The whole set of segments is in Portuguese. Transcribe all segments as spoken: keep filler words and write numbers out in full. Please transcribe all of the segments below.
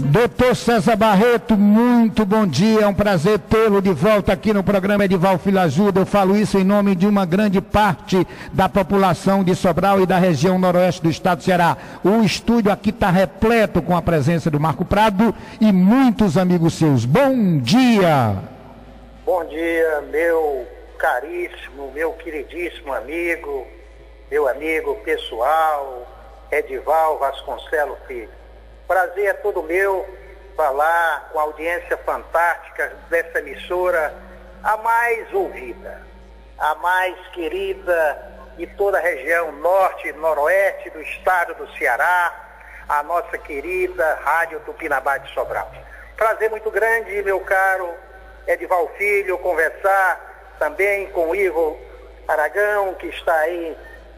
Doutor César Barreto, muito bom dia, é um prazer tê-lo de volta aqui no programa Edival Filho Ajuda. Eu falo isso em nome de uma grande parte da população de Sobral e da região noroeste do estado do Ceará. O estúdio aqui está repleto com a presença do Marco Prado e muitos amigos seus. Bom dia! Bom dia, meu caríssimo, meu queridíssimo amigo, meu amigo pessoal, Edival Vasconcelos Filho. Prazer é todo meu falar com a audiência fantástica dessa emissora, a mais ouvida, a mais querida de toda a região norte e noroeste do estado do Ceará, a nossa querida Rádio Tupinambá de Sobral. Prazer muito grande, meu caro Edival Filho, conversar também com o Ivo Aragão, que está aí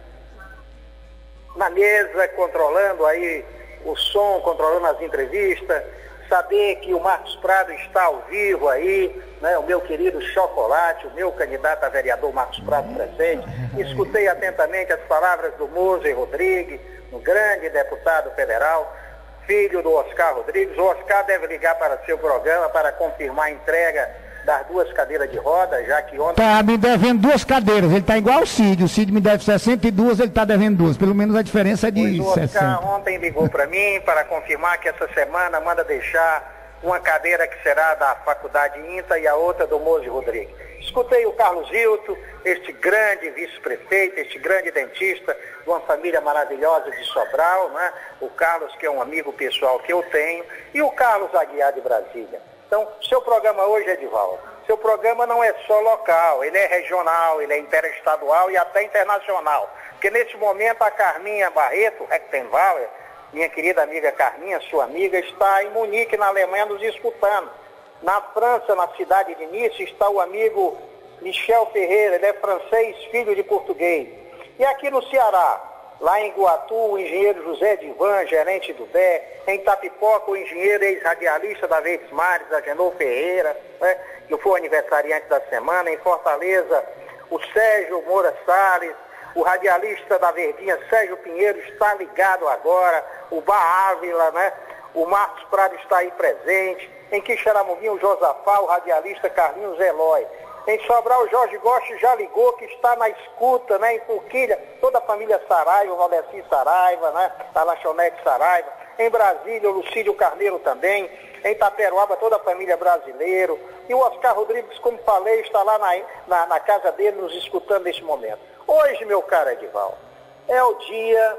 na mesa, controlando aí o som, controlando as entrevistas, saber que o Marcos Prado está ao vivo aí, né, o meu querido Chocolate, o meu candidato a vereador Marcos Prado presente. Escutei atentamente as palavras do Moser Rodrigues, um grande deputado federal, filho do Oscar Rodrigues. O Oscar deve ligar para seu programa para confirmar a entrega das duas cadeiras de roda, já que ontem... Tá me devendo duas cadeiras, ele tá igual o Cid, o Cid me deve sessenta e duas, ele tá devendo duas, pelo menos a diferença é de o Oscar sessenta. Ontem ligou para mim para confirmar que essa semana manda deixar uma cadeira que será da Faculdade INTA e a outra do Moser Rodrigues. Escutei o Carlos Hilton, este grande vice-prefeito, este grande dentista, de uma família maravilhosa de Sobral, né? O Carlos, que é um amigo pessoal que eu tenho, e o Carlos Aguiar de Brasília. Então, seu programa hoje, Edival, seu programa não é só local, ele é regional, ele é interestadual e até internacional. Porque nesse momento a Carminha Barreto, Rectenbauer, minha querida amiga Carminha, sua amiga, está em Munique, na Alemanha, nos escutando. Na França, na cidade de Nice, está o amigo Michel Ferreira, ele é francês, filho de português. E aqui no Ceará, lá em Iguatu, o engenheiro José Divan, gerente do D E, em Tapipoca, o engenheiro ex-radialista da Verdes Mares, Agenor Ferreira, né, que foi o aniversariante da semana. Em Fortaleza, o Sérgio Moura Salles, o radialista da Verdinha, Sérgio Pinheiro, está ligado agora, o Bar Ávila, né, o Marcos Prado está aí presente. Em Quixeramobim, o Josafá, o radialista Carlinhos Eloy. Em Sobral, o Jorge Gomes já ligou, que está na escuta, né? Em Forquilha, toda a família Saraiva, o Valdeci Saraiva, né? A Lanchonete Saraiva. Em Brasília, o Lucídio Carneiro também. Em Taperoaba, toda a família Brasileiro. E o Oscar Rodrigues, como falei, está lá na, na, na casa dele, nos escutando neste momento. Hoje, meu caro Edival, é o dia...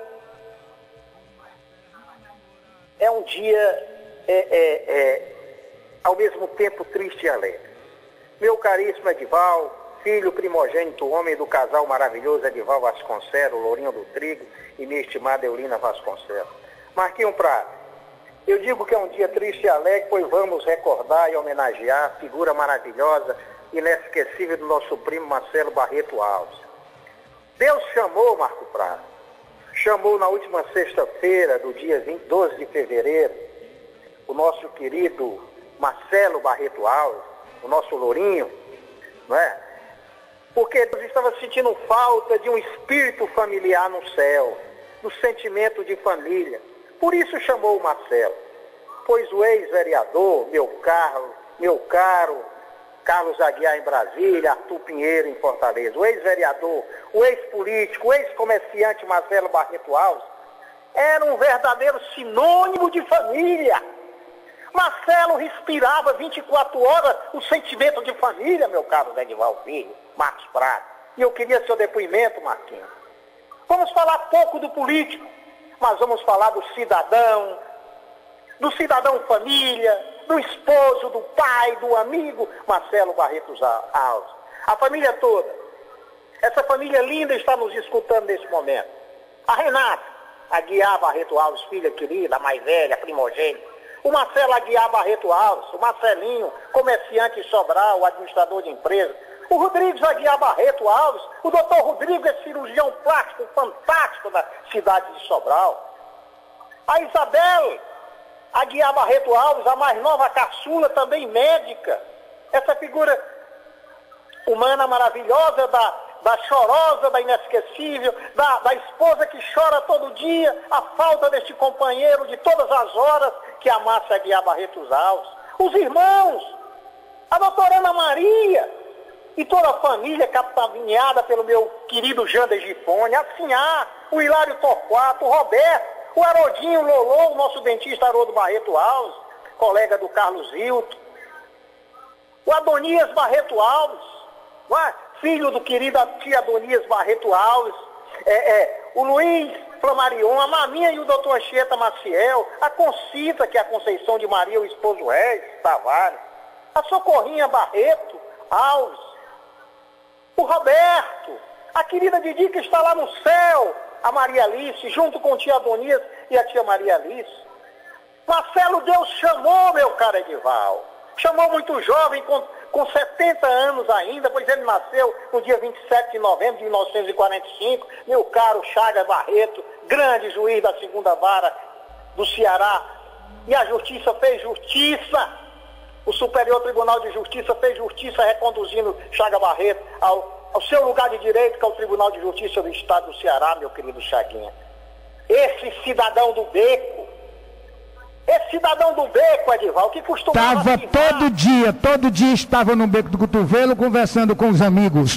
É um dia, é, é, é, ao mesmo tempo, triste e alegre. Meu caríssimo Edival, filho primogênito, homem do casal maravilhoso Edival Vasconcelos, Lourinho do Trigo e minha estimada Eulina Vasconcelos. Marquinho Prado, eu digo que é um dia triste e alegre, pois vamos recordar e homenagear a figura maravilhosa, inesquecível do nosso primo Marcelo Barreto Alves. Deus chamou, Marco Prado, chamou na última sexta-feira, do dia vinte, doze de fevereiro, o nosso querido Marcelo Barreto Alves, o nosso Lourinho, não é? Porque Deus estava sentindo falta de um espírito familiar no céu, do sentimento de família. Por isso chamou o Marcelo, pois o ex-vereador, meu caro, meu caro Carlos Aguiar em Brasília, Arthur Pinheiro em Fortaleza, o ex-vereador, o ex-político, o ex-comerciante Marcelo Barreto Alves, era um verdadeiro sinônimo de família. Marcelo respirava vinte e quatro horas o sentimento de família, meu caro Edival Filho, Marcos Prado. E eu queria seu depoimento, Marquinhos. Vamos falar pouco do político, mas vamos falar do cidadão, do cidadão família, do esposo, do pai, do amigo Marcelo Barreto Alves. A família toda. Essa família linda está nos escutando nesse momento. A Renata Aguiar Barreto Alves, filha querida, a mais velha, primogênita. O Marcelo Aguiar Barreto Alves, o Marcelinho, comerciante de Sobral, administrador de empresa. O Rodrigues Aguiar Barreto Alves, o doutor Rodrigo é cirurgião plástico fantástico da cidade de Sobral. A Isabel Aguiar Barreto Alves, a mais nova caçula, também médica. Essa figura humana maravilhosa da, da chorosa, da inesquecível, da, da esposa que chora todo dia, a falta deste companheiro de todas as horas que amasse Aguiar Barretos Alves. Os irmãos, a doutora Ana Maria e toda a família capitaneada pelo meu querido Jander Gifone, a Sinhá, o Hilário Torquato, o Roberto, o Harodinho Lolô, o nosso dentista Haroldo Barreto Alves, colega do Carlos Hilton, o Adonias Barreto Alves, não é? Filho do querido tia Adonias Barreto Alves, é, é, o Luiz Flamarion, a Maminha e o doutor Anchieta Maciel, a Concita, que é a Conceição de Maria, o esposo Regis Tavares, a Socorrinha Barreto Alves, o Roberto, a querida Didi que está lá no céu, a Maria Alice, junto com o tia Adonias e a tia Maria Alice. Marcelo, Deus chamou, meu caro Edival, chamou muito jovem, com, com setenta anos ainda, pois ele nasceu no dia vinte e sete de novembro de mil novecentos e quarenta e cinco, meu caro Chagas Barreto, grande juiz da segunda vara do Ceará, e a justiça fez justiça, o Superior Tribunal de Justiça fez justiça reconduzindo Chagas Barreto ao, ao seu lugar de direito, que é o Tribunal de Justiça do Estado do Ceará, meu querido Chaguinha. Esse cidadão do beco, esse cidadão do beco, Edival, que costumava... Estava todo dia, todo dia estava no beco do cotovelo conversando com os amigos.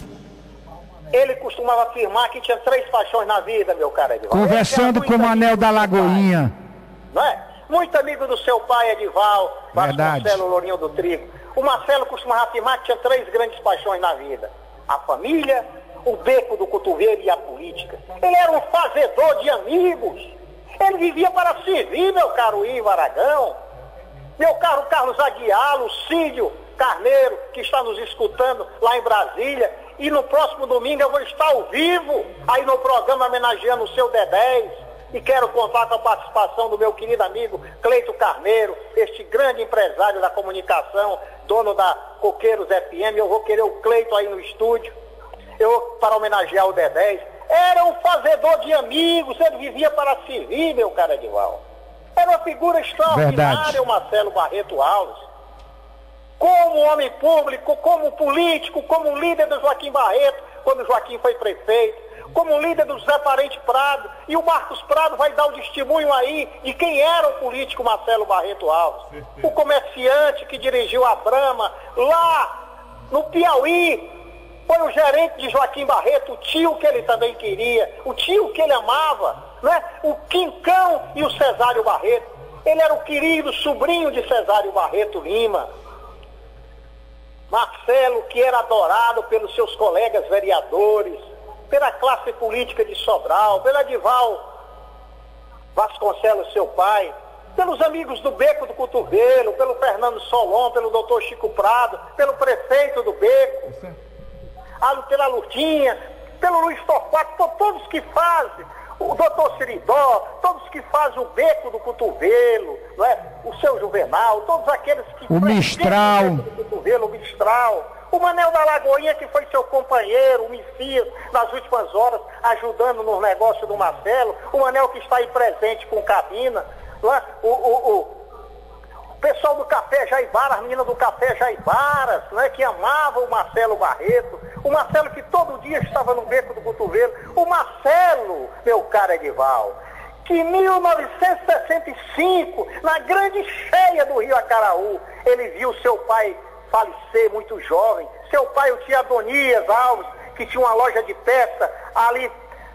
Ele costumava afirmar que tinha três paixões na vida, meu caro Edival. Conversando com o Manel da Lagoinha. Não é? Muito amigo do seu pai, Edival, Marcelo Lourinho do Trigo. O Marcelo costumava afirmar que tinha três grandes paixões na vida: a família, o beco do cotovelo e a política. Ele era um fazedor de amigos. Ele vivia para servir, meu caro Ivo Aragão. Meu caro Carlos Aguiar, Lucídio Carneiro, que está nos escutando lá em Brasília. E no próximo domingo eu vou estar ao vivo, aí no programa homenageando o seu Dedés. E quero contar com a participação do meu querido amigo Cleito Carneiro, este grande empresário da comunicação, dono da Coqueiros F M. Eu vou querer o Cleito aí no estúdio, eu para homenagear o Dedés. Era um fazedor de amigos, ele vivia para servir, meu caro Edival. Era uma figura extraordinária, verdade, o Marcelo Barreto Alves. Como homem público, como político, como líder do Joaquim Barreto, quando o Joaquim foi prefeito, como líder do Zé Parente Prado, e o Marcos Prado vai dar o testemunho aí de quem era o político Marcelo Barreto Alves. O comerciante que dirigiu a Brahma lá no Piauí, foi o gerente de Joaquim Barreto, o tio que ele também queria, o tio que ele amava, né? O Quincão e o Cesário Barreto. Ele era o querido sobrinho de Cesário Barreto Lima. Marcelo, que era adorado pelos seus colegas vereadores, pela classe política de Sobral, pelo Edival Vasconcelos, seu pai, pelos amigos do Beco do Cotovelo, pelo Fernando Solon, pelo doutor Chico Prado, pelo prefeito do Beco, pela Lutinha, pelo Luiz Torquato, todos que fazem, o doutor Siridó, todos que fazem o Beco do Cotovelo, não é? O seu Juvenal, todos aqueles que... O Mistral. O Beco do Cotovelo, o Mistral. O Manel da Lagoinha, que foi seu companheiro, o Messias, nas últimas horas, ajudando nos negócios do Marcelo. O Manel que está aí presente com cabina. Não é? o, o, o O pessoal do Café Jaibara, as meninas do Café Jaibaras, né, que amavam o Marcelo Barreto, o Marcelo que todo dia estava no Beco do Cotovelo, o Marcelo, meu caro Edival, que em mil novecentos e sessenta e cinco, na grande cheia do Rio Acaraú, ele viu seu pai falecer muito jovem, seu pai, o tio Adonias Alves, que tinha uma loja de peça ali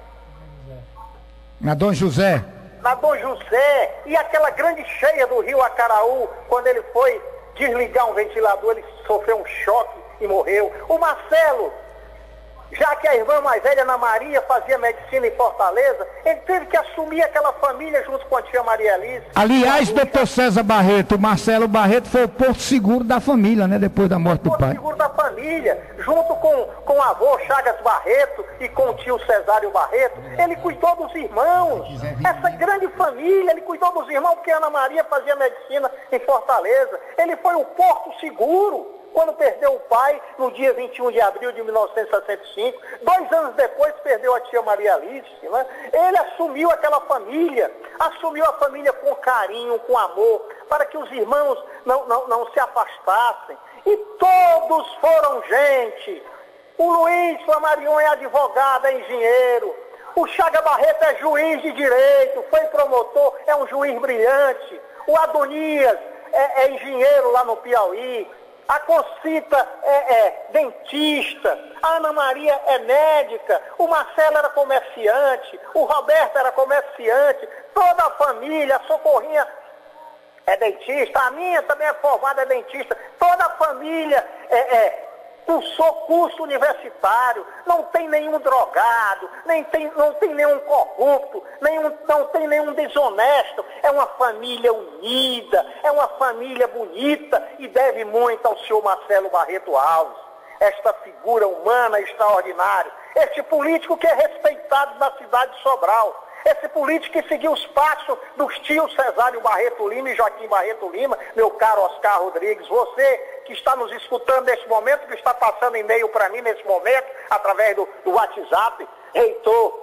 na Dom José. na Dom José, e aquela grande cheia do Rio Acaraú, quando ele foi desligar um ventilador, ele sofreu um choque e morreu. O Marcelo, já que a irmã mais velha, Ana Maria, fazia medicina em Fortaleza, ele teve que assumir aquela família junto com a tia Maria Alice. Aliás, doutor César Barreto, o Marcelo Barreto foi o porto seguro da família, né, depois da morte do pai. Porto seguro da família, junto com, com o avô Chagas Barreto e com o tio Cesário Barreto, ele cuidou dos irmãos. Essa grande família, ele cuidou dos irmãos, porque a Ana Maria fazia medicina em Fortaleza. Ele foi o porto seguro quando perdeu o pai, no dia vinte e um de abril de mil novecentos e sessenta e cinco, dois anos depois perdeu a tia Maria Alice, né? Ele assumiu aquela família, assumiu a família com carinho, com amor, para que os irmãos não, não, não se afastassem. E todos foram gente O Luiz Flamarion é advogado, é engenheiro. O Chaga Barreto é juiz de direito, foi promotor, é um juiz brilhante. O Adonias é, é engenheiro lá no Piauí. A Concita é, é dentista. A Ana Maria é médica. O Marcelo era comerciante. O Roberto era comerciante. Toda a família, a Socorrinha é dentista. A minha também é formada, é dentista. Toda a família é... é cursou curso universitário, não tem nenhum drogado, nem tem, não tem nenhum corrupto, nenhum, não tem nenhum desonesto. É uma família unida, é uma família bonita e deve muito ao senhor Marcelo Barreto Alves, esta figura humana extraordinária, este político que é respeitado na cidade de Sobral. Esse político que seguiu os passos dos tios Cesário Barreto Lima e Joaquim Barreto Lima, meu caro Oscar Rodrigues, você que está nos escutando nesse momento, que está passando e-mail para mim nesse momento, através do, do WhatsApp, reitor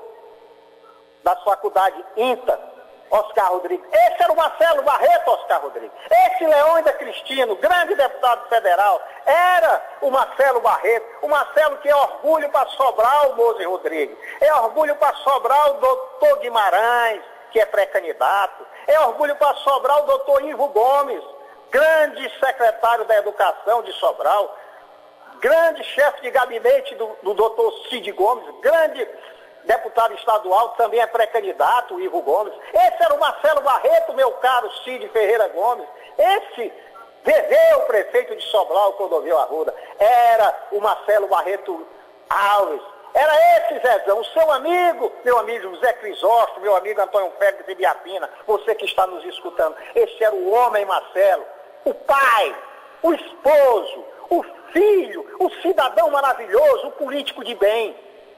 da faculdade INTA, Oscar Rodrigues. Esse era o Marcelo Barreto, Oscar Rodrigues. Esse Leônida Cristino, grande deputado federal, era o Marcelo Barreto. O Marcelo que é orgulho para Sobral, Moze Rodrigues. É orgulho para Sobral o doutor Guimarães, que é pré-candidato. É orgulho para Sobral o doutor Ivo Gomes, grande secretário da Educação de Sobral. Grande chefe de gabinete do, do doutor Cid Gomes, grande deputado estadual, também é pré-candidato, o Ivo Gomes. Esse era o Marcelo Barreto, meu caro Cid Ferreira Gomes. Esse Veveu, prefeito de Sobral, Clodovil Arruda, era o Marcelo Barreto Alves. Era esse, Zezão, o seu amigo, meu amigo José Crisóstomo, meu amigo Antônio Félix de Biapina, você que está nos escutando. Esse era o homem, Marcelo, o pai, o esposo, o filho, o cidadão maravilhoso, o político de bem.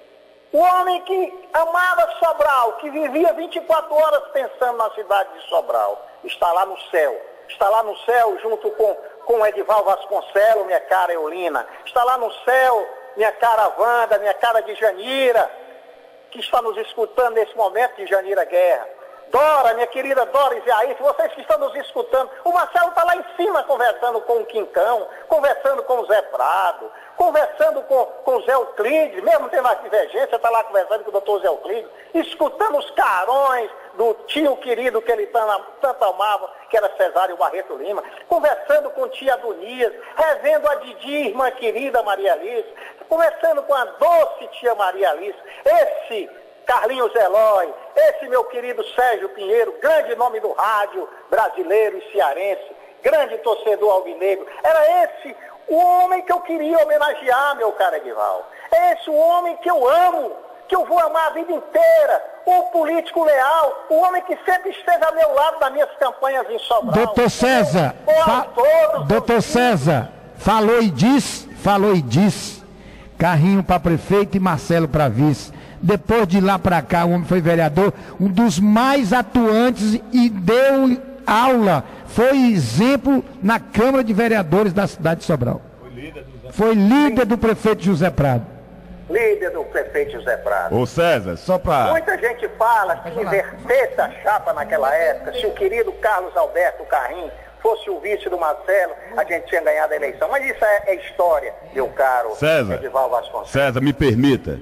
O homem que amava Sobral, que vivia vinte e quatro horas pensando na cidade de Sobral, está lá no céu. Está lá no céu junto com, com Edival Vasconcelos, minha cara Eulina. Está lá no céu minha cara Wanda, minha cara de Janira, que está nos escutando nesse momento de Janira Guerra. Dora, minha querida Dora Isaías, vocês que estão nos escutando, o Marcelo está lá em cima conversando com o Quincão, conversando com o Zé Prado, conversando com, com o Zé Euclides, mesmo tendo a divergência, está lá conversando com o doutor Zé Euclides, escutando os carões do tio querido que ele tanto amava, que era Cesário Barreto Lima, conversando com tia Adonias, revendo a Didi, irmã querida Maria Alice, conversando com a doce tia Maria Alice, esse Carlinhos Eloy, esse meu querido Sérgio Pinheiro, grande nome do rádio brasileiro e cearense, grande torcedor alvinegro, era esse o homem que eu queria homenagear, meu caro Edival. É esse o homem que eu amo, que eu vou amar a vida inteira, o político leal, o homem que sempre esteve ao meu lado nas minhas campanhas em Sobral. Doutor César, fa... Doutor César, falou e disse, falou e disse, Carrinho para prefeito e Marcelo para vice. Depois de lá para cá, o homem foi vereador, um dos mais atuantes e deu aula, foi exemplo na Câmara de Vereadores da cidade de Sobral. Foi líder do, foi líder do prefeito José Prado. Líder do prefeito José Prado. Ô César, só para... Muita gente fala que invertesse a chapa naquela época, se o querido Carlos Alberto Carrinho fosse o vice do Marcelo, a gente tinha ganhado a eleição. Mas isso é, é história, meu caro César, Edival Vasconcelos. César, me permita.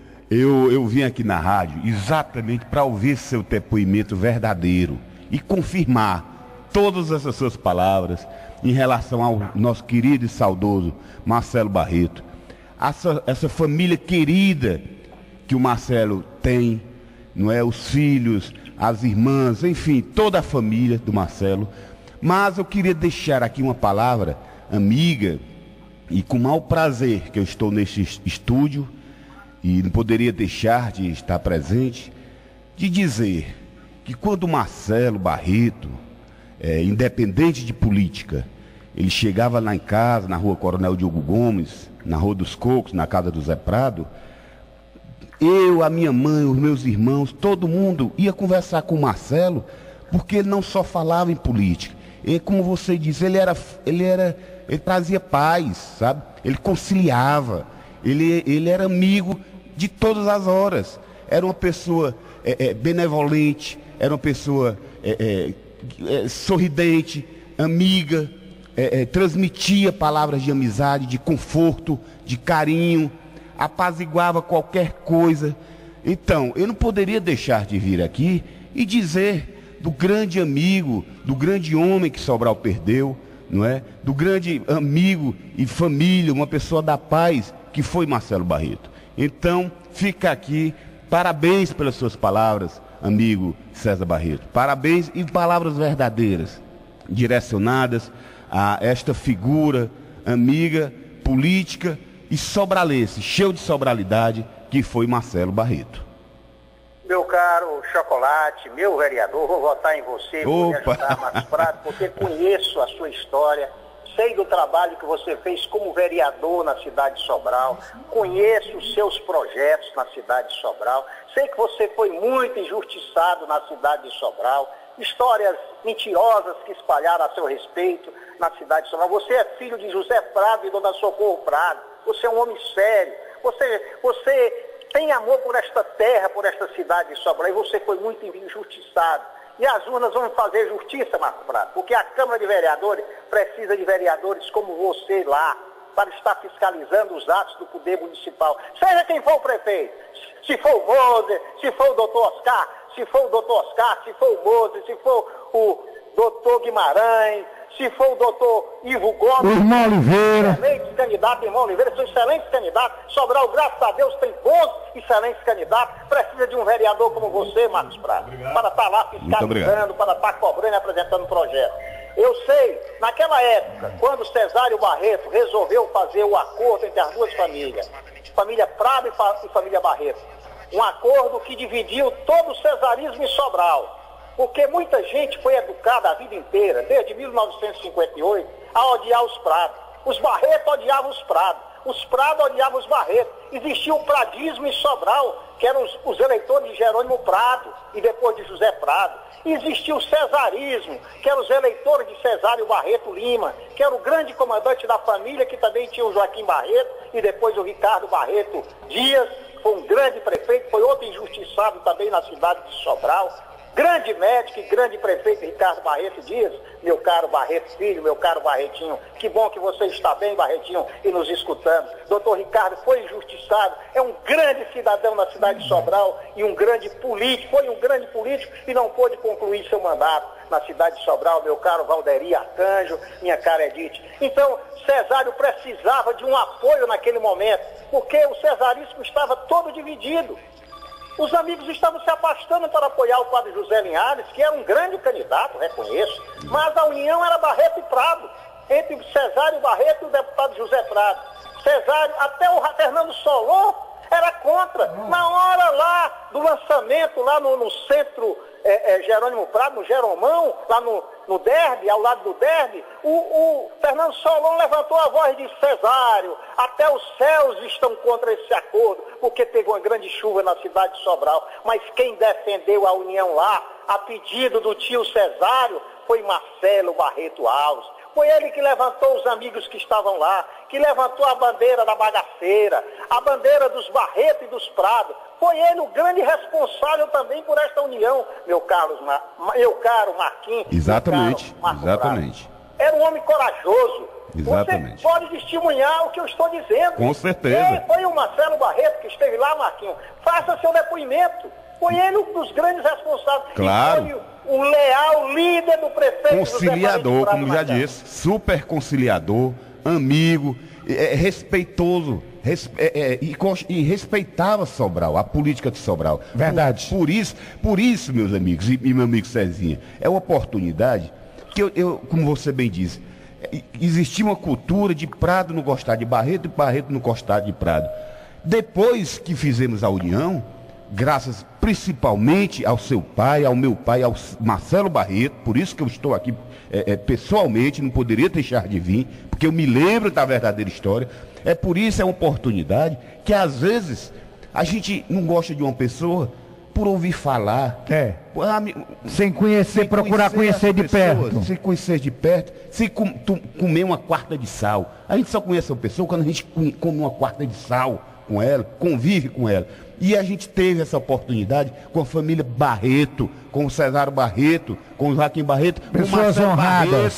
Eu, eu vim aqui na rádio exatamente para ouvir seu depoimento verdadeiro e confirmar todas essas suas palavras em relação ao nosso querido e saudoso Marcelo Barreto. Essa, essa família querida que o Marcelo tem, não é? Os filhos, as irmãs, enfim, toda a família do Marcelo. Mas eu queria deixar aqui uma palavra amiga e com o maior prazer que eu estou neste estúdio e não poderia deixar de estar presente, de dizer que quando o Marcelo Barreto, é, independente de política, ele chegava lá em casa, na rua Coronel Diogo Gomes, na Rua dos Cocos, na casa do Zé Prado, eu, a minha mãe, os meus irmãos, todo mundo ia conversar com o Marcelo, porque ele não só falava em política, ele, como você disse, ele era, ele era, ele trazia paz, sabe? Ele conciliava, ele, ele era amigo de todas as horas, era uma pessoa é, é, benevolente, era uma pessoa é, é, é, sorridente, amiga, é, é, transmitia palavras de amizade, de conforto, de carinho. apaziguava qualquer coisa. Então, eu não poderia deixar de vir aqui e dizer do grande amigo, do grande homem que Sobral perdeu, não é? Do grande amigo e família, uma pessoa da paz, que foi Marcelo Barreto. Então, fica aqui, parabéns pelas suas palavras, amigo César Barreto. Parabéns e palavras verdadeiras, direcionadas a esta figura amiga, política e sobralense, cheio de sobralidade, que foi Marcelo Barreto. Meu caro Chocolate, meu vereador, vou votar em você, vou me ajudar, Marcos Prado, porque conheço a sua história, sei do trabalho que você fez como vereador na cidade de Sobral, conheço os seus projetos na cidade de Sobral, sei que você foi muito injustiçado na cidade de Sobral, histórias mentirosas que espalharam a seu respeito na cidade de Sobral. Você é filho de José Prado e Dona Socorro Prado, você é um homem sério, você... você tem amor por esta terra, por esta cidade de Sobral, e você foi muito injustiçado. E as urnas vão fazer justiça, Marcos Prado, porque a Câmara de Vereadores precisa de vereadores como você lá, para estar fiscalizando os atos do poder municipal. Seja quem for o prefeito, se for o Moser, se for o doutor Oscar, se for o doutor Oscar, se for o Moser, se for o doutor Guimarães, se for o doutor Ivo Gomes, irmão Oliveira, excelentes candidatos, irmão Oliveira, são excelentes candidatos. Sobral, graças a Deus, tem bons, excelentes candidatos. Precisa de um vereador como você, Marcos Prado, para estar lá fiscalizando, para estar cobrando e apresentando projeto. Eu sei, naquela época, quando Cesário Barreto resolveu fazer o acordo entre as duas famílias, família Prado e, fa e família Barreto, um acordo que dividiu todo o cesarismo em Sobral. Porque muita gente foi educada a vida inteira, desde mil novecentos e cinquenta e oito, a odiar os Prados. Os Barreto odiavam os Prados, os Prados odiavam os Barreto. Existia o pradismo em Sobral, que eram os, os eleitores de Jerônimo Prado e depois de José Prado. Existia o cesarismo, que eram os eleitores de Cesário Barreto Lima, que era o grande comandante da família, que também tinha o Joaquim Barreto e depois o Ricardo Barreto Dias, foi um grande prefeito, foi outro injustiçado também na cidade de Sobral. Grande médico e grande prefeito Ricardo Barreto Dias, meu caro Barreto Filho, meu caro Barretinho, que bom que você está bem, Barretinho, e nos escutando. Doutor Ricardo foi injustiçado, é um grande cidadão na cidade de Sobral e um grande político, foi um grande político e não pôde concluir seu mandato na cidade de Sobral, meu caro Valderi Arcanjo, minha cara Edith. Então, Cesário precisava de um apoio naquele momento, porque o cesarismo estava todo dividido. Os amigos estavam se afastando para apoiar o padre José Linhares, que era um grande candidato, reconheço, mas a união era Barreto e Prado, entre Cesário Barreto e o deputado José Prado. Cesário, até o Fernando Solon era contra. Na hora lá do lançamento, lá no, no centro é, é, Jerônimo Prado, no Jeromão, lá no, no Derby, ao lado do Derby, o, o Fernando Solon levantou a voz de Cesário, até os céus estão contra esse acordo, porque teve uma grande chuva na cidade de Sobral, mas quem defendeu a união lá, a pedido do tio Cesário, foi Marcelo Barreto Alves. Foi ele que levantou os amigos que estavam lá, que levantou a bandeira da bagaceira, a bandeira dos Barreto e dos Prado. Foi ele o grande responsável também por esta união, meu, Carlos, meu caro Marquinhos. Exatamente, meu caro exatamente. Prado. Era um homem corajoso. Exatamente. Você pode testemunhar o que eu estou dizendo. Com certeza. Quem foi o Marcelo Barreto que esteve lá, Marquinhos? Faça seu depoimento. Foi ele um dos grandes responsáveis. Claro. E foi o leal líder do prefeito. Conciliador, como já disse, super conciliador, amigo, é, respeitoso, res, é, é, e, e respeitava Sobral, a política de Sobral. Verdade. Por, por isso, por isso, meus amigos, e, e meu amigo Cezinha, é uma oportunidade que eu, eu, como você bem disse, existia uma cultura de Prado não gostar de Barreto e Barreto não gostar de Prado. Depois que fizemos a união, graças principalmente ao seu pai, ao meu pai, ao Marcelo Barreto, por isso que eu estou aqui é, é, pessoalmente, não poderia deixar de vir, porque eu me lembro da verdadeira história. É por isso, é uma oportunidade que às vezes a gente não gosta de uma pessoa por ouvir falar. É. Ah, sem conhecer, sem procurar conhecer, conhecer de pessoas, perto. Sem conhecer de perto, sem com, tu, comer uma quarta de sal. A gente só conhece uma pessoa quando a gente come uma quarta de sal com ela, convive com ela. E a gente teve essa oportunidade com a família Barreto, com o Cesário Barreto, com o Joaquim Barreto, com o Marcelo Barreto,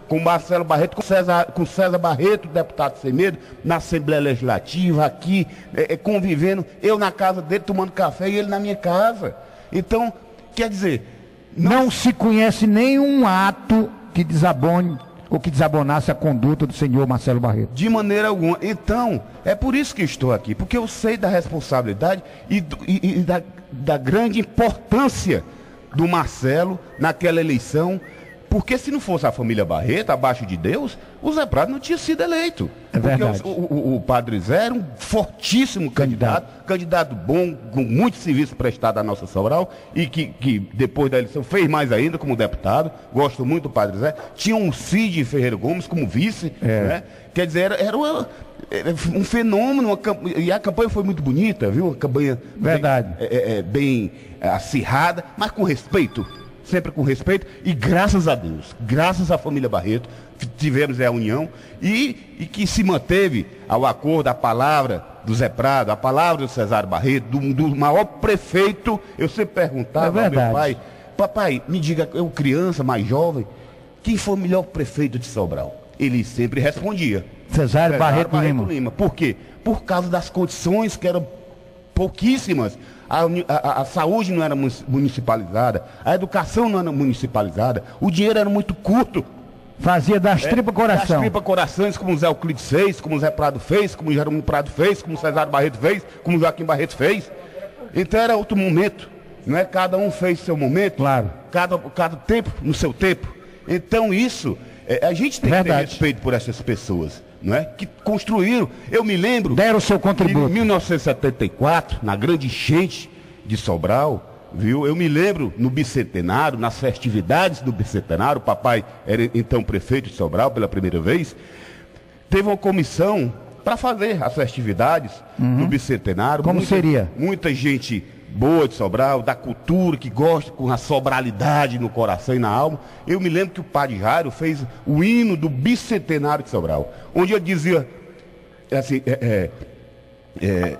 com Marcelo Barreto, com César, com César Barreto, deputado sem medo, na Assembleia Legislativa, aqui, é, é, convivendo, eu na casa dele tomando café e ele na minha casa. Então, quer dizer... Não, não se conhece nenhum ato que desabone ou que desabonasse a conduta do senhor Marcelo Barreto. De maneira alguma. Então, é por isso que estou aqui, porque eu sei da responsabilidade e, do, e, e da, da grande importância do Marcelo naquela eleição, porque se não fosse a família Barreto, abaixo de Deus, o Zé Prado não tinha sido eleito. É verdade. Porque o, o, o Padre Zé era um fortíssimo candidato, candidato, candidato bom, com muito serviço prestado à nossa Sobral, e que, que depois da eleição fez mais ainda como deputado. Gosto muito do Padre Zé. Tinha um Cid Ferreira Gomes como vice, é. né? Quer dizer, era, era, uma, era um fenômeno, uma, e a campanha foi muito bonita, viu? Uma campanha verdade. bem, é, é, bem acirrada, mas com respeito. Sempre com respeito, e graças a Deus, graças à família Barreto, tivemos a união, e, e que se manteve ao acordo, a palavra do Zé Prado, a palavra do Cesário Barreto, do, do maior prefeito. Eu sempre perguntava é ao meu pai, papai, me diga, eu criança, mais jovem, quem foi o melhor prefeito de Sobral? Ele sempre respondia, Cesário Barreto, Barreto Lima. Lima. Por quê? Por causa das condições que eram pouquíssimas. A, a, a saúde não era municipalizada, a educação não era municipalizada, o dinheiro era muito curto. Fazia das é, tripas coração. Das tripas corações, como o Zé Euclides fez, como o Zé Prado fez, como o Jerônimo Prado fez, como o Cesário Barreto fez, como o Joaquim Barreto fez. Então era outro momento, não é? Cada um fez seu momento, claro. cada, cada tempo no seu tempo. Então isso, é, a gente tem verdade. que ter respeito por essas pessoas, não é? Que construíram, eu me lembro... Deram o seu contributo. Em mil novecentos e setenta e quatro, na grande enchente de Sobral, viu? Eu me lembro no bicentenário, nas festividades do bicentenário, o papai era então prefeito de Sobral pela primeira vez, teve uma comissão para fazer as festividades uhum. do bicentenário. Como muita, seria? Muita gente boa de Sobral, da cultura, que gosta com a sobralidade no coração e na alma. Eu me lembro que o padre Jairo fez o hino do bicentenário de Sobral, onde ele dizia assim, é, é, é,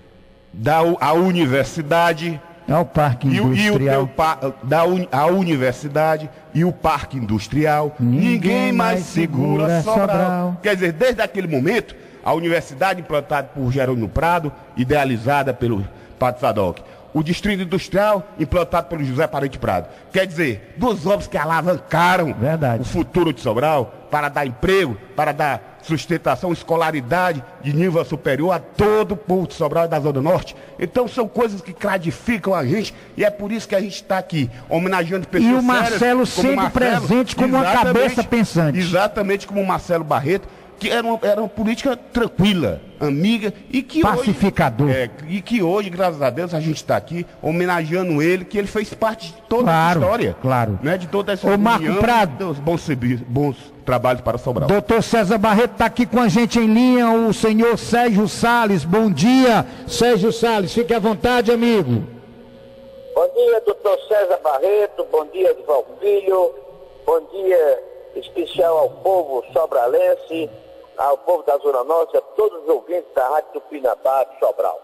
da a universidade é o parque industrial, e o, e o da uni, a universidade e o parque industrial, ninguém, ninguém mais segura Sobral. Sobral. Quer dizer, desde aquele momento, a universidade implantada por Jerônimo Prado, idealizada pelo Padre Sadoc, o distrito industrial implantado pelo José Parente Prado. Quer dizer, duas obras que alavancaram Verdade. o futuro de Sobral para dar emprego, para dar sustentação, escolaridade de nível superior a todo o povo de Sobral e da Zona Norte. Então são coisas que gratificam a gente, e é por isso que a gente está aqui homenageando pessoas sérias. E o Marcelo sérias, sempre Marcelo, presente como uma cabeça pensante. Exatamente como o Marcelo Barreto, que era uma, era uma política tranquila, amiga, e que pacificador. Hoje, é, e que hoje, graças a Deus, a gente está aqui homenageando ele, que ele fez parte de toda claro, a história. Claro. Né, de toda essa Ô, Marco Prado, dos bons, bons trabalhos para Sobral. Doutor César Barreto está aqui com a gente em linha, o senhor Sérgio Salles. Bom dia, Sérgio Salles, fique à vontade, amigo. Bom dia, doutor César Barreto, bom dia, Edval Filho, bom dia especial ao povo sobralense, ao povo da Zona Norte, a todos os ouvintes da Rádio Tupinambá de Sobral.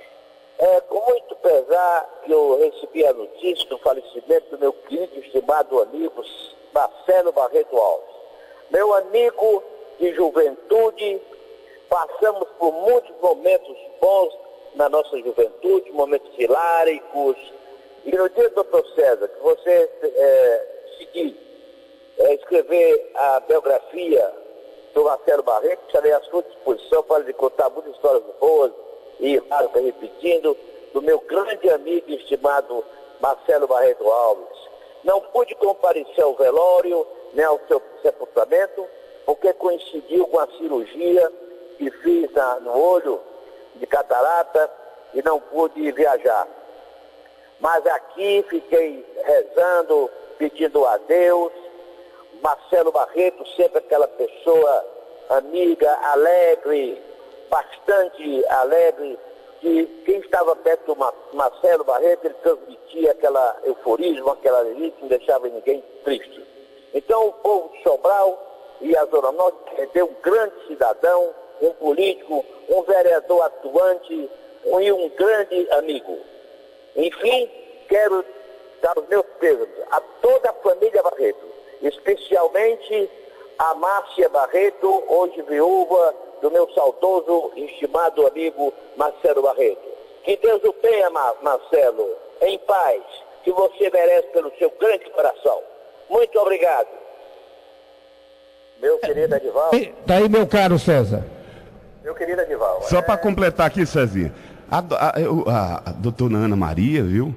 É com muito pesar que eu recebi a notícia do falecimento do meu querido e estimado amigo Marcelo Barreto Alves. Meu amigo de juventude, passamos por muitos momentos bons na nossa juventude, momentos hiláricos. E no dia, doutor César, que você é, seguir, é, escrever a biografia do Marcelo Barreto, estarei à sua disposição para lhe contar muitas histórias boas e claro, repetindo, do meu grande amigo e estimado Marcelo Barreto Alves. Não pude comparecer ao velório, nem ao seu sepultamento, porque coincidiu com a cirurgia que fiz na, no olho de catarata e não pude viajar. Mas aqui fiquei rezando, pedindo a Deus. Marcelo Barreto, sempre aquela pessoa amiga, alegre, bastante alegre, que quem estava perto do Marcelo Barreto, ele transmitia aquela euforismo, aquela alegria que não deixava ninguém triste. Então o povo de Sobral e a Zona Norte perdeu um grande cidadão, um político, um vereador atuante e um grande amigo. Enfim, quero dar os meus pêsames a toda a família Barreto, especialmente a Márcia Barreto, hoje viúva do meu saudoso e estimado amigo Marcelo Barreto. Que Deus o tenha, Marcelo, em paz, que você merece pelo seu grande coração. Muito obrigado. Meu querido Edivaldo. Tá aí, meu caro César. Meu querido Edivaldo. Só é... para completar aqui, Cezinha, a, a, a, a doutora Ana Maria, viu?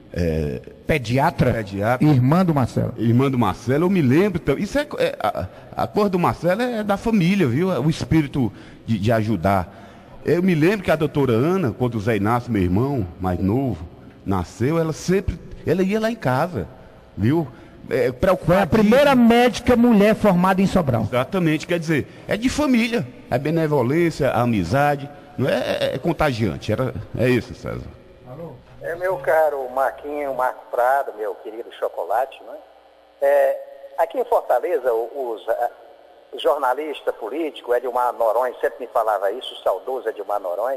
É, pediatra, pediatra, irmã do Marcelo. Irmã do Marcelo, eu me lembro. Isso é, é a, a cor do Marcelo é da família, viu? O espírito de, de ajudar. Eu me lembro que a doutora Ana, quando o Zé Inácio, meu irmão mais novo, nasceu, ela sempre, ela ia lá em casa, viu? É, Foi a primeira médica mulher formada em Sobral. Exatamente, quer dizer, é de família, é benevolência, a amizade, não é, é, é contagiante. Era, é isso, César. Alô? É, meu caro Marquinho, Marco Prado, meu querido Chocolate, não é? É, aqui em Fortaleza, os, os jornalistas políticos, Edilmar Noronha sempre me falava isso, o saudoso Edilmar Noronha,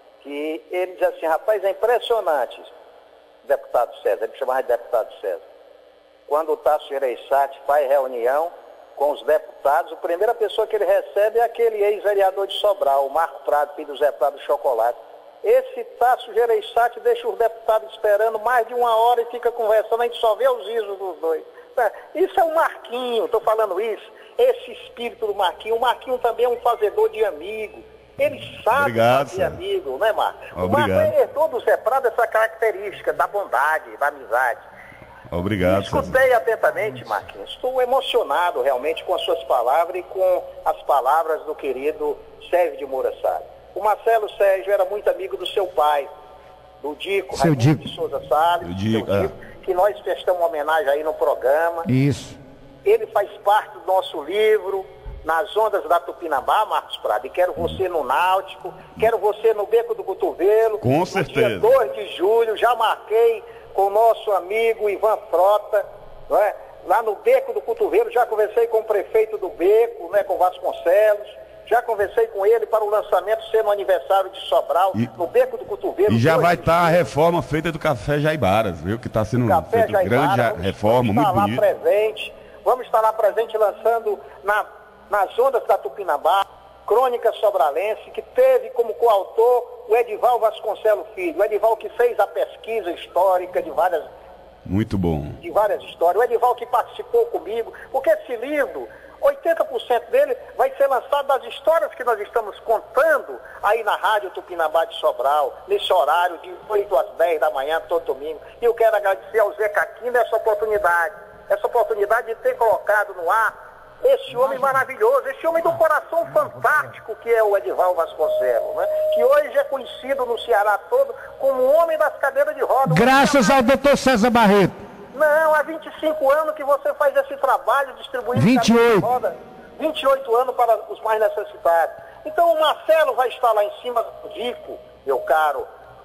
que ele diz assim, rapaz, é impressionante, deputado César, ele me chamava de deputado César. Quando o Tasso Gereissati faz reunião com os deputados, a primeira pessoa que ele recebe é aquele ex-vereador de Sobral, o Marco Prado, filho do Zé Prado Chocolate. Esse Tasso Gereissati deixa os deputados esperando mais de uma hora e fica conversando, a gente só vê os risos dos dois. Isso é o Marquinho, estou falando isso, esse espírito do Marquinho. O Marquinho também é um fazedor de amigo. Ele sabe Obrigado, fazer amigo, né, Marco? Obrigado. O Marco herdou do Zé Prado essa característica da bondade, da amizade. Obrigado. Escutei César. atentamente, Marquinhos. Estou emocionado realmente com as suas palavras e com as palavras do querido Sérgio de Moura Salles. O Marcelo Sérgio era muito amigo do seu pai, do Dico, seu Raimundo Dico. de Souza Salles, o Dico, seu Dico, é. que nós prestamos uma homenagem aí no programa. Isso. Ele faz parte do nosso livro, Nas Ondas da Tupinambá, Marcos Prado. E quero você no Náutico, quero você no Beco do Cotovelo. Com certeza. No dia dois de julho, já marquei com o nosso amigo Ivan Frota, não é? Lá no Beco do Cotovelo, já conversei com o prefeito do Beco, né, com Vasconcelos, já conversei com ele para o lançamento ser no aniversário de Sobral, e, no Beco do Cotovelo. E já vai estar tá a reforma feita do Café Jaibaras, viu? Que está sendo feita grande vamos, reforma, vamos muito bonita. Vamos estar lá presente, vamos estar lá presente lançando na, nas Ondas da Tupinambá, Crônica Sobralense, que teve como coautor o Edival Vasconcelos Filho, o Edival que fez a pesquisa histórica de várias, muito bom. de várias histórias, o Edival que participou comigo, porque esse livro, oitenta por cento dele vai ser lançado das histórias que nós estamos contando aí na Rádio Tupinambá de Sobral, nesse horário de oito às dez da manhã, todo domingo. E eu quero agradecer ao Zé Caquinho essa oportunidade, essa oportunidade de ter colocado no ar esse homem maravilhoso, esse homem do coração fantástico que é o Edival Vasconcelos, né? Que hoje é conhecido no Ceará todo como o homem das cadeiras de rodas. Graças ao doutor César Barreto. Não, há vinte e cinco anos que você faz esse trabalho distribuindo vinte e oito. cadeiras de rodas. vinte e oito anos para os mais necessitados. Então o Marcelo vai estar lá em cima do Dico, meu caro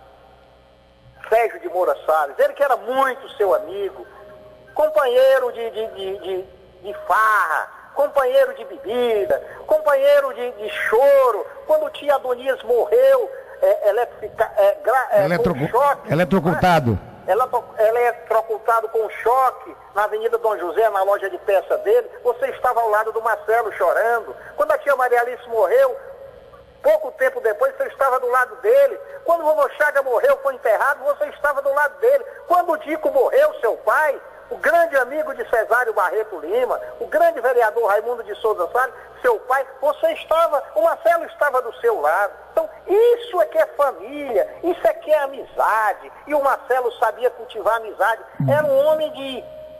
Sérgio de Moura Salles, ele que era muito seu amigo, companheiro de, de, de, de, de farra, companheiro de bebida, companheiro de, de choro. Quando o tio Adonias morreu, é, eletrifica, é, gra, é, Eletro... com choque, eletrocutado. Né? Eletrocutado com choque na Avenida Dom José, na loja de peça dele, você estava ao lado do Marcelo chorando. Quando a tia Maria Alice morreu, pouco tempo depois você estava do lado dele. Quando o vovô Chaga morreu, foi enterrado, você estava do lado dele. Quando o Dico morreu, seu pai, o grande amigo de Cesário Barreto Lima, o grande vereador Raimundo de Souza Salles, seu pai, você estava, o Marcelo estava do seu lado. Então, isso é que é família, isso é que é amizade. E o Marcelo sabia cultivar amizade. Era um homem de...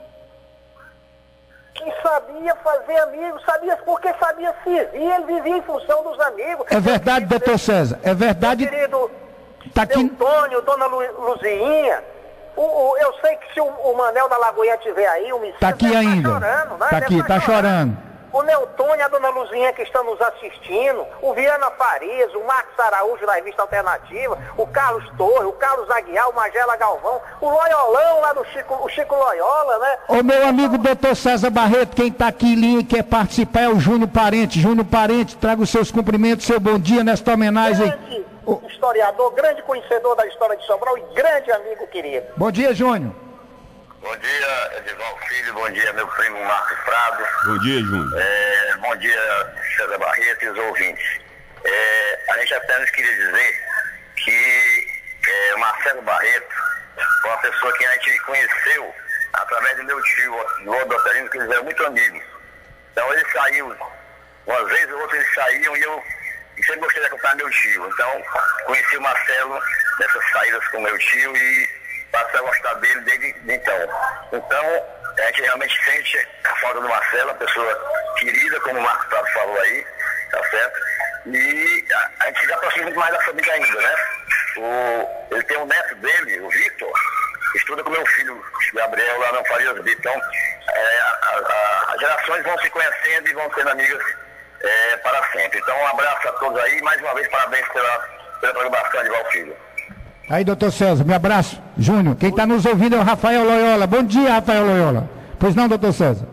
que sabia fazer amigos, sabia porque sabia servir, ele vivia em função dos amigos. É verdade, doutor César, é verdade. Meu querido tá aqui... Antônio, dona Lu, Luzinha, o, o, eu sei que se o, o Manel da Lagoinha estiver aí, o Messias tá aqui ainda. Tá chorando, né? Tá aqui, tá, tá chorando. chorando. O Neutônio e a dona Luzinha que estão nos assistindo, o Viana Farias, o Marcos Araújo da Revista Alternativa, o Carlos Torres, o Carlos Aguiar, o Magela Galvão, o Loiolão lá do Chico, o Chico Loyola, né? O meu amigo doutor César Barreto, quem está aqui em linha e quer participar é o Júnior Parente. Júnior Parente, traga os seus cumprimentos, seu bom dia nesta homenagem. Grande historiador, grande conhecedor da história de Sobral e grande amigo querido. Bom dia, Júnior. Bom dia, Edival Filho, bom dia, meu primo Marcos Prado. Bom dia, Júnior. É, bom dia, César Barreto e os ouvintes. É, a gente apenas queria dizer que é, o Marcelo Barreto foi uma pessoa que a gente conheceu através do meu tio, o Odoperino, que eles eram muito amigos. Então ele saiu, uma vez ou outra eles saíam e eu sempre gostei de acompanhar meu tio. Então conheci o Marcelo nessas saídas com meu tio e passei a gostar dele desde então. Então a gente realmente sente a falta do Marcelo, uma pessoa querida, como o Marcos Prado falou aí, tá certo? E a, a gente se aproxima muito mais da família ainda, né? O, ele tem um neto dele, o Vitor, que estuda com meu filho, Gabriel, lá no Farias Brito. Então, é, a, a, as gerações vão se conhecendo e vão sendo amigas é, para sempre. Então, um abraço a todos aí. Mais uma vez, parabéns pela, pela programação de Valfilho. Aí, doutor César, meu abraço. Júnior, quem está nos ouvindo é o Rafael Loyola. Bom dia, Rafael Loyola. Pois não, doutor César?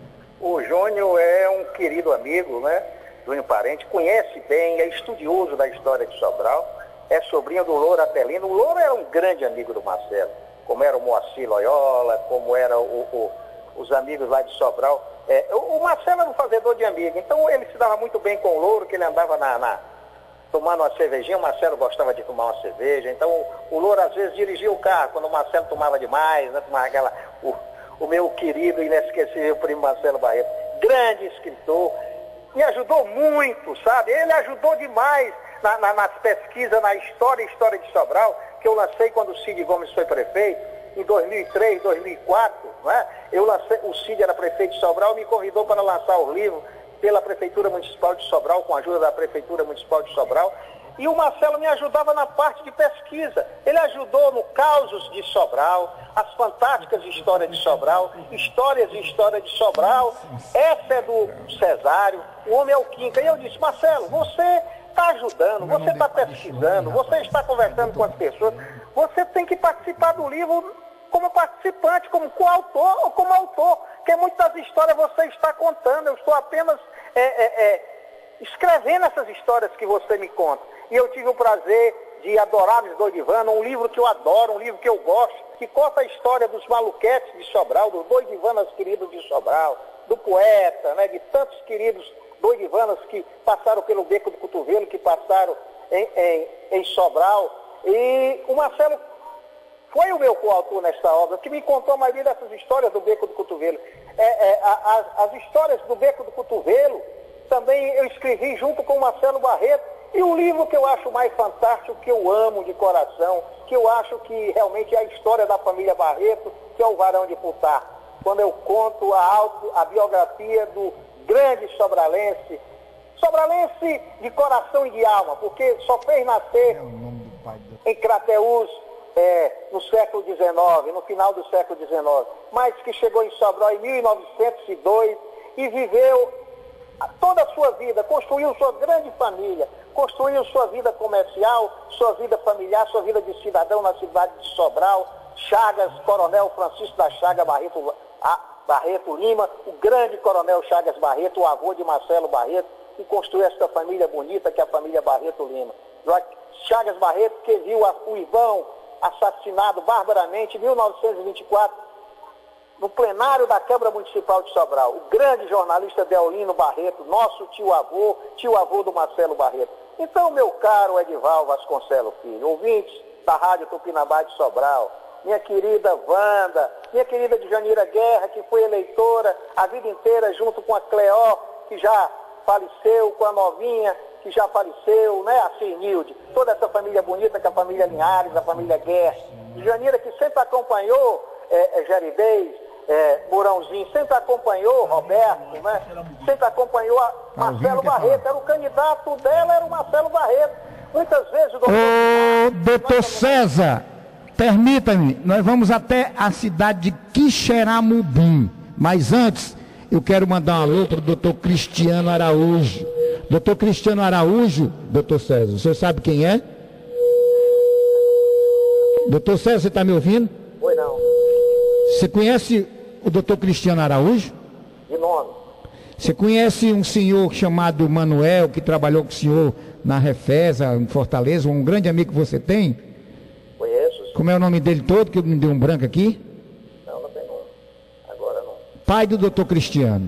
O Júnior é um querido amigo, né? Júnior Parente, conhece bem, é estudioso da história de Sobral, é sobrinho do Louro Apelino. O Louro era um grande amigo do Marcelo, como era o Moacir Loyola, como era o, o, os amigos lá de Sobral. É, o, o Marcelo era um fazedor de amigos, então ele se dava muito bem com o Louro, que ele andava na, na, tomando uma cervejinha. O Marcelo gostava de tomar uma cerveja, então o, o Louro às vezes dirigia o carro, quando o Marcelo tomava demais, né, tomava aquela, o, o meu querido e inesquecível primo Marcelo Barreto, grande escritor, me ajudou muito, sabe? Ele ajudou demais na, na, nas pesquisas, na história e história de Sobral, que eu lancei quando o Cid Gomes foi prefeito, em dois mil e três, dois mil e quatro, né? Eu lancei, o Cid era prefeito de Sobral, me convidou para lançar o livro pela Prefeitura Municipal de Sobral, com a ajuda da Prefeitura Municipal de Sobral, e o Marcelo me ajudava na parte de pesquisa. Ele ajudou no Causos de Sobral, as fantásticas histórias de Sobral, histórias e história de Sobral. Essa é do Cesário, o homem é o Quinca. E eu disse, Marcelo, você está ajudando, você está pesquisando, você está conversando com as pessoas, você tem que participar do livro como participante, como coautor ou como autor, porque muitas das histórias você está contando, eu estou apenas é, é, é, escrevendo essas histórias que você me conta. E eu tive o prazer de Adoráveis Doidivana, um livro que eu adoro, um livro que eu gosto, que conta a história dos maluquetes de Sobral, dos doidivanas queridos de Sobral, do poeta, né, de tantos queridos doidivanas que passaram pelo Beco do Cotovelo, que passaram em, em, em Sobral. E o Marcelo foi o meu coautor nesta obra, que me contou a maioria dessas histórias do Beco do Cotovelo. É, é, a, a, as histórias do Beco do Cotovelo também eu escrevi junto com o Marcelo Barreto. E o livro que eu acho mais fantástico, que eu amo de coração, que eu acho que realmente é a história da família Barreto, que é o Varão de Putá. Quando eu conto a, auto, a biografia do grande sobralense, sobralense de coração e de alma, porque só fez nascer em Crateús é, no século dezenove, no final do século dezenove, mas que chegou em Sobral em mil novecentos e dois e viveu toda a sua vida, construiu sua grande família, construiu sua vida comercial, sua vida familiar, sua vida de cidadão na cidade de Sobral. Chagas, Coronel Francisco da Chaga Barreto, Barreto Lima, o grande Coronel Chagas Barreto, o avô de Marcelo Barreto, que construiu essa família bonita que é a família Barreto Lima. Chagas Barreto, que viu o Ivão assassinado barbaramente em mil novecentos e vinte e quatro, no plenário da Câmara Municipal de Sobral. O grande jornalista Deolino Barreto, nosso tio-avô, tio-avô do Marcelo Barreto. Então, meu caro Edival Vasconcelos Filho, ouvintes da Rádio Tupinambá de Sobral, minha querida Wanda, minha querida Djanira Guerra, que foi eleitora a vida inteira junto com a Cleó, que já faleceu, com a novinha, que já faleceu, né, a Cirnilde, toda essa família bonita, que é a família Linhares, a família Guerra. Djanira, que sempre acompanhou é, é, Geridez, É, Mourãozinho, sempre acompanhou Roberto, né? Sempre acompanhou a Marcelo Barreto, era o candidato dela, era o Marcelo Barreto. Muitas vezes o doutor... Ô, doutor César, permita-me, nós vamos até a cidade de Quixeramobim, mas antes eu quero mandar um alô para o doutor Cristiano Araújo. Doutor Cristiano Araújo, doutor César, o senhor sabe quem é? Doutor César, você está me ouvindo? Oi, não. Você conhece o doutor Cristiano Araújo? De nome. Você conhece um senhor chamado Manuel, que trabalhou com o senhor na Refesa, em Fortaleza, um grande amigo que você tem? Conheço. Como é o nome dele todo, que me deu um branco aqui? Não, não tem pai do doutor Cristiano.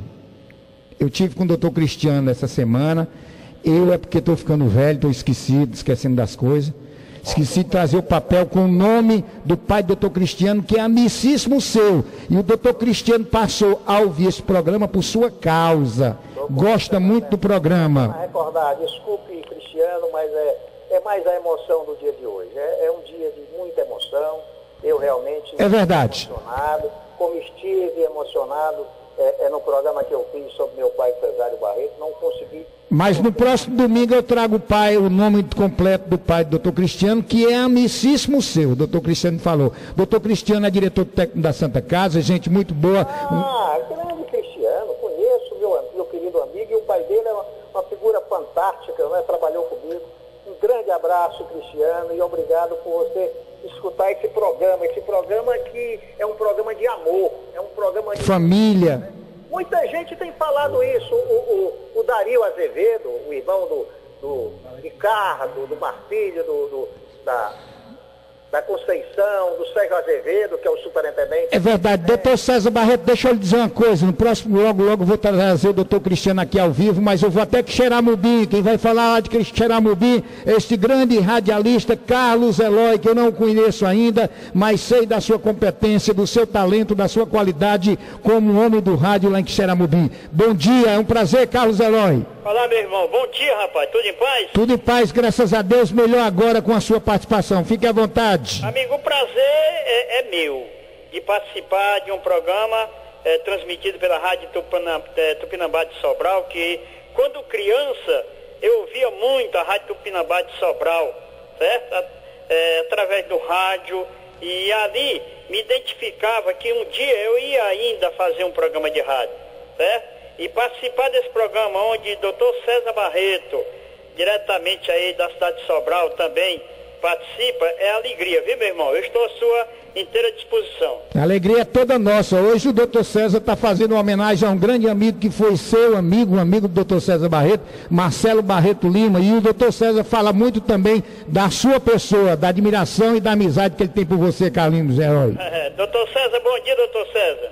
Eu tive com o doutor Cristiano essa semana. Eu é porque estou ficando velho, estou esquecido, esquecendo das coisas. Esqueci de trazer o papel com o nome do pai do doutor Cristiano, que é amicíssimo seu. E o doutor Cristiano passou a ouvir esse programa por sua causa. Gosta muito do programa. Para recordar, desculpe, Cristiano, mas é, é mais a emoção do dia de hoje. É, é um dia de muita emoção. Eu realmente é verdade. Emocionado, como estive emocionado é, é no programa que eu fiz sobre meu pai Cesário Barreto, não consegui. Mas no próximo domingo eu trago o pai, o nome completo do pai do doutor Cristiano, que é amicíssimo seu. O doutor Cristiano falou. O doutor Cristiano é diretor técnico da Santa Casa, gente muito boa. Ah, grande Cristiano, conheço meu, meu querido amigo, e o pai dele é uma, uma figura fantástica, né? Trabalhou comigo. Um grande abraço, Cristiano, e obrigado por você escutar esse programa. Esse programa que é um programa de amor, é um programa de família. Né? Muita gente tem falado isso. O, o, o Dario Azevedo, o irmão do, do Ricardo, do Marcílio, do, do, da, da Conceição, do Sérgio Azevedo, que é o superintendente. É verdade. É. Doutor César Barreto, deixa eu lhe dizer uma coisa. No próximo, logo, logo, vou trazer o doutor Cristiano aqui ao vivo, mas eu vou até que Xeramubim. Quem vai falar lá de Xeramubim, este grande radialista, Carlos Eloy, que eu não conheço ainda, mas sei da sua competência, do seu talento, da sua qualidade como homem do rádio lá em Xeramubim. Bom dia, é um prazer, Carlos Eloy. Olá, meu irmão. Bom dia, rapaz. Tudo em paz? Tudo em paz, graças a Deus. Melhor agora com a sua participação. Fique à vontade. Amigo, o prazer é, é meu de participar de um programa é, transmitido pela Rádio Tupinambá, é, Tupinambá de Sobral, que quando criança eu ouvia muito a Rádio Tupinambá de Sobral, certo? É, através do rádio, e ali me identificava que um dia eu ia ainda fazer um programa de rádio, certo? E participar desse programa onde doutor César Barreto, diretamente aí da cidade de Sobral, também participa, é alegria, viu, meu irmão? Eu estou à sua inteira disposição. A alegria é toda nossa. Hoje o doutor César está fazendo uma homenagem a um grande amigo que foi seu amigo, um amigo do doutor César Barreto, Marcelo Barreto Lima, e o doutor César fala muito também da sua pessoa, da admiração e da amizade que ele tem por você, Carlinhos Eloy. É, doutor César, bom dia, doutor César.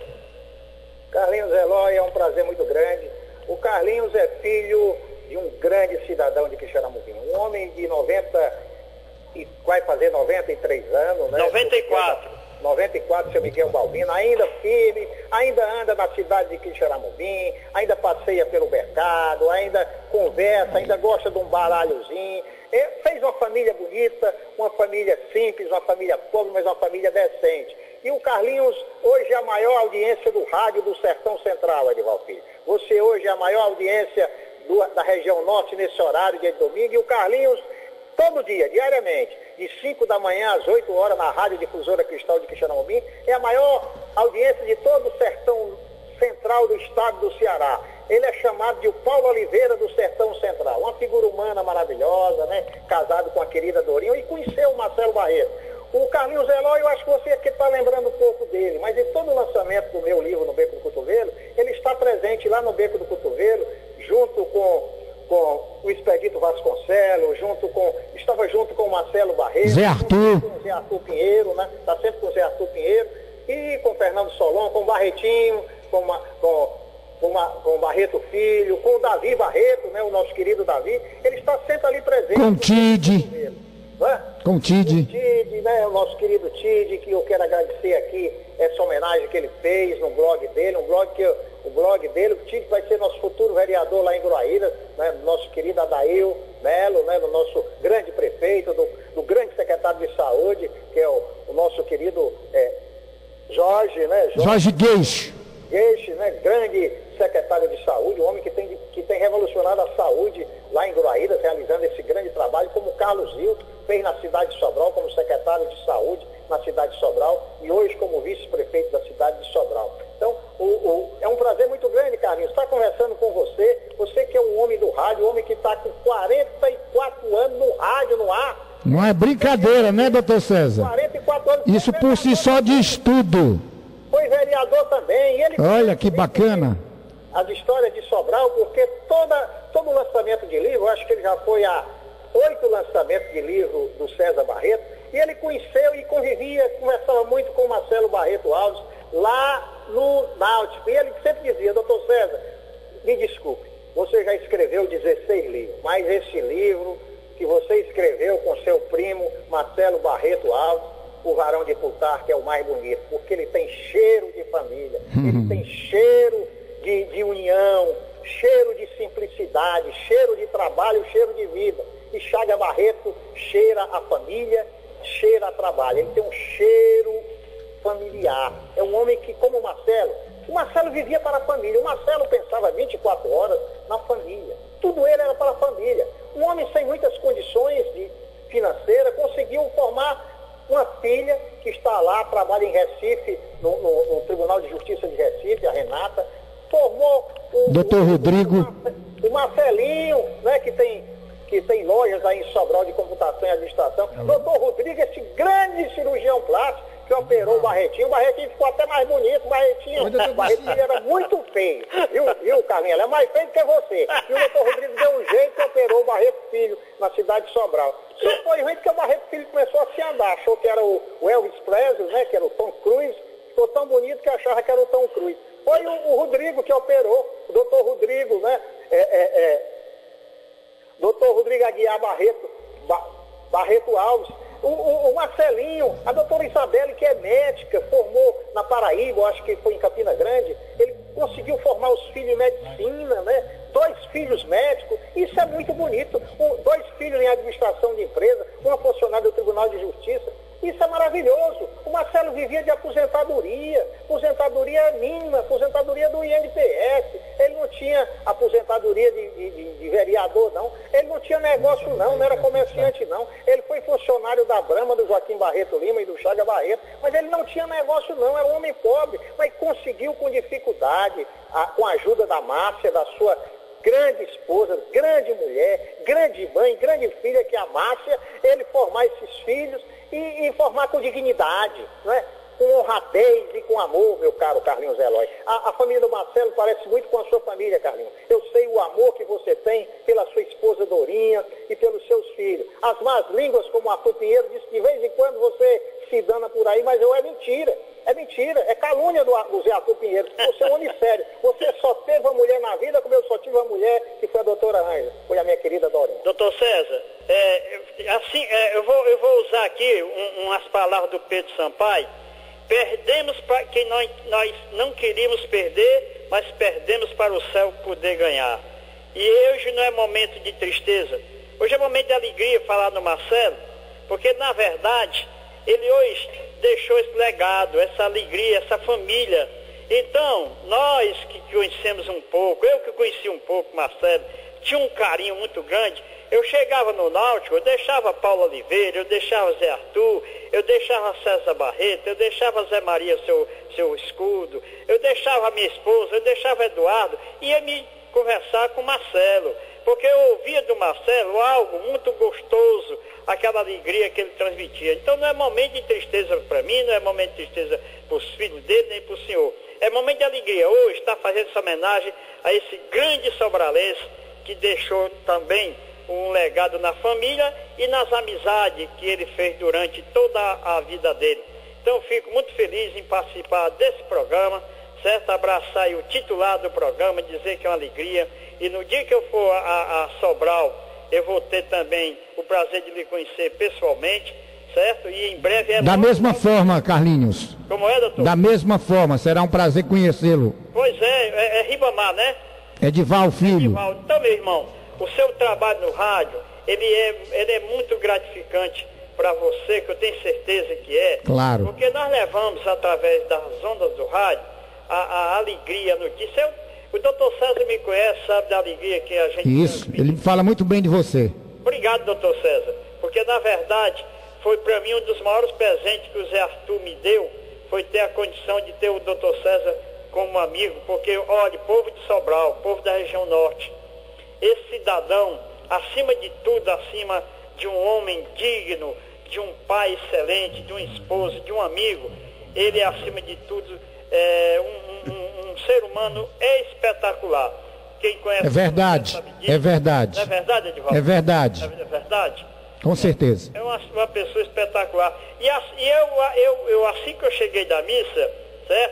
Carlinhos Eloy, é um prazer muito grande. O Carlinhos é filho de um grande cidadão de Quixeramobim, um homem de noventa e vai fazer noventa e três anos, né? noventa e quatro. noventa e quatro, seu Miguel Balbino, ainda firme, ainda anda na cidade de Quixeramobim, ainda passeia pelo mercado, ainda conversa, ainda gosta de um baralhozinho. Ele fez uma família bonita, uma família simples, uma família pobre, mas uma família decente. E o Carlinhos hoje é a maior audiência do rádio do Sertão Central, Edivaldo Filho. Você hoje é a maior audiência do, da região norte nesse horário de domingo, e o Carlinhos todo dia, diariamente, de cinco da manhã às oito horas, na Rádio Difusora Cristal de Quixeramobim, é a maior audiência de todo o sertão central do estado do Ceará. Ele é chamado de o Paulo Oliveira do Sertão Central, uma figura humana maravilhosa, né? Casado com a querida Dorinho, e conheceu o Marcelo Barreto. O Carlinhos Eloy, eu acho que você aqui está lembrando um pouco dele, mas em todo o lançamento do meu livro No Beco do Cotovelo, ele está presente lá no Beco do Cotovelo, junto com... com o Expedito Vasconcelos, junto com, estava junto com o Marcelo Barreto, Zé Arthur, com o Zé Arthur Pinheiro, né? Está sempre com o Zé Arthur Pinheiro, e com o Fernando Solon, com o Barretinho, com, uma, com, com, uma, com o Barreto Filho, com o Davi Barreto, né? O nosso querido Davi, ele está sempre ali presente. Com o Tide. Com o Tide. O Tide, né? O nosso querido Tide, que eu quero agradecer aqui essa homenagem que ele fez no blog dele, um blog que eu, o blog dele, o Tite vai ser nosso futuro vereador lá em Gruaíra, né, nosso querido Adail Melo, né, no nosso grande prefeito, do, do grande secretário de saúde, que é o, o nosso querido é, Jorge, né? Jorge, Jorge Gueixe. Gueixe, né, grande secretário de saúde, um homem que tem, que tem revolucionado a saúde lá em Gruaíra, realizando esse grande trabalho, como o Carlos Hilton fez na cidade de Sobral, como secretário de saúde na cidade de Sobral, e hoje como vice-prefeito da cidade de Sobral. Então, o, o, é um prazer muito grande, Carlinhos, estar conversando com você, você que é um homem do rádio, um homem que está com quarenta e quatro anos no rádio, no ar. Não é brincadeira, né, doutor César? quarenta e quatro anos. Isso por si só diz tudo. Foi vereador também. E ele Olha que bacana. As histórias de Sobral, porque toda, todo lançamento de livro, eu acho que ele já foi a oito lançamentos de livro do César Barreto, e ele conheceu e convivia, conversava muito com o Marcelo Barreto Alves, lá no Náutico. E ele sempre dizia, doutor César, me desculpe, você já escreveu dezesseis livros, mas esse livro que você escreveu com seu primo Marcelo Barreto Alves, o Varão de Plutarco, é o mais bonito, porque ele tem cheiro de família, ele tem cheiro de, de união, cheiro de simplicidade, cheiro de trabalho, cheiro de vida. E Chaga Barreto cheira a família, cheira a trabalho. Ele tem um cheiro familiar. É um homem que, como o Marcelo, o Marcelo vivia para a família. O Marcelo pensava vinte e quatro horas na família. Tudo ele era para a família. Um homem sem muitas condições de financeira conseguiu formar uma filha que está lá, trabalha em Recife, no, no, no Tribunal de Justiça de Recife, a Renata. Formou o doutor Rodrigo. O, o Marcelinho, né, que tem, que tem lojas aí em Sobral de computação e administração. É. Doutor Rodrigo, esse grande cirurgião plástico que operou o Barretinho. O Barretinho ficou até mais bonito, o Barretinho. O Barretinho era muito feio. Viu, viu Carlinhos? Ele é mais feio que você. E o doutor Rodrigo deu um jeito e operou o Barreto Filho na cidade de Sobral. Só foi ruim porque o Barreto Filho começou a se andar. Achou que era o, o Elvis Presley, né, que era o Tom Cruise. Ficou tão bonito que achava que era o Tom Cruise. Foi o, o Rodrigo que operou, o doutor Rodrigo, né? É, é, é, doutor Rodrigo Aguiar Barreto, ba, Barreto Alves. O, o, o Marcelinho, a doutora Isabelle, que é médica, formou na Paraíba, acho que foi em Campina Grande, ele conseguiu formar os filhos em medicina, né? Dois filhos médicos, isso é muito bonito. O, dois filhos em administração de empresa, uma funcionária do Tribunal de Justiça, isso é maravilhoso. O Marcelo vivia de aposentadoria, aposentadoria mínima, aposentadoria do I N P S. Ele não tinha aposentadoria de, de, de, de vereador, não. Ele não tinha negócio, não, não era comerciante, não. Ele foi funcionário da Brahma, do Joaquim Barreto Lima e do Chaga Barreto, mas ele não tinha negócio, não, era um homem pobre, mas conseguiu com dificuldade, a, com a ajuda da Márcia, da sua grande esposa, grande mulher, grande mãe, grande filha, que é a Márcia, ele formar esses filhos e, e formar com dignidade, não é? Com honradez e com amor, meu caro Carlinhos Eloy. A, a família do Marcelo parece muito com a sua família, Carlinhos. Eu sei o amor que você tem pela sua esposa Dorinha e pelos seus filhos. As más línguas, como o Arthur Pinheiro, diz que de vez em quando você se dana por aí, mas eu é mentira. É mentira, é calúnia do, do Zé Arthur Pinheiro. Você é um homem sério. Você só teve uma mulher na vida, como eu só tive uma mulher, que foi a doutora Ângela, foi a minha querida Dorinha. Doutor César, é, assim, é, eu, vou, eu vou usar aqui um, umas palavras do Pedro Sampaio. Perdemos para quem nós, nós não queríamos perder, mas perdemos para o céu poder ganhar. E hoje não é momento de tristeza. Hoje é momento de alegria falar no Marcelo, porque na verdade ele hoje deixou esse legado, essa alegria, essa família. Então, nós que conhecemos um pouco, eu que conheci um pouco Marcelo, tinha um carinho muito grande. Eu chegava no Náutico, eu deixava Paulo Oliveira, eu deixava Zé Arthur, eu deixava César Barreto, eu deixava Zé Maria, seu, seu escudo, eu deixava a minha esposa, eu deixava Eduardo, ia me conversar com Marcelo, porque eu ouvia do Marcelo algo muito gostoso, aquela alegria que ele transmitia. Então não é momento de tristeza para mim, não é momento de tristeza para os filhos dele, nem para o senhor. É momento de alegria. Hoje está fazendo essa homenagem a esse grande sobralense que deixou também um legado na família e nas amizades que ele fez durante toda a vida dele. Então fico muito feliz em participar desse programa, certo? Abraçar aí o titular do programa, dizer que é uma alegria. E no dia que eu for a, a Sobral, eu vou ter também o prazer de lhe conhecer pessoalmente, certo? E em breve... É da mesma forma, Carlinhos. Como é, doutor? Da mesma forma, será um prazer conhecê-lo. Pois é, é, é Ribamar, né? Edival Filho. Edival. Então, meu irmão, o seu trabalho no rádio, ele é, ele é muito gratificante para você, que eu tenho certeza que é. Claro. Porque nós levamos, através das ondas do rádio, a, a alegria, a notícia. Eu, o doutor César me conhece, sabe da alegria que a gente... Isso, ele fala muito bem de você. Obrigado, doutor César. Porque, na verdade, foi para mim um dos maiores presentes que o Zé Arthur me deu, foi ter a condição de ter o doutor César como amigo. Porque, olha, povo de Sobral, povo da região norte, esse cidadão, acima de tudo, acima de um homem digno, de um pai excelente, de uma esposa, de um amigo, ele é, acima de tudo, é, um, um, um ser humano espetacular. Quem conhece... É verdade, é verdade. Não é verdade, Edivaldo? É verdade. É verdade? Com certeza. É uma, uma pessoa espetacular. E, as, e eu, eu, eu, assim que eu cheguei da missa, certo?